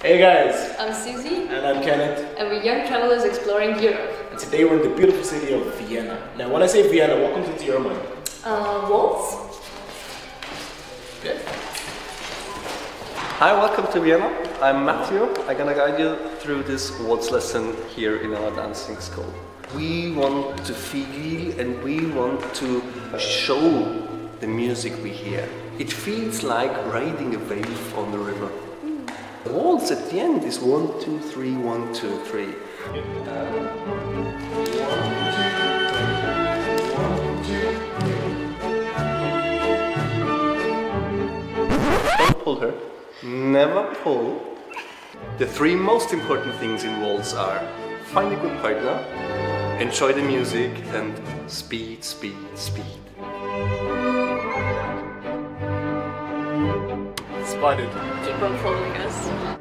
Hey guys! I'm Suzy. And I'm Kenneth. And we're young travelers exploring Europe. And today we're in the beautiful city of Vienna. Now when I say Vienna, what comes into your mind? Waltz. Yeah. Hi, welcome to Vienna. I'm Matthew. I'm gonna guide you through this waltz lesson here in our dancing school. We want to feel and we want to show the music we hear. It feels like riding a wave on the river. The waltz at the end is 1, 2, 3, 1, 2, 3. Don't pull her. Never pull. The 3 most important things in waltz are find a good partner, enjoy the music, and speed, speed, speed. Spotted. Keep on following us.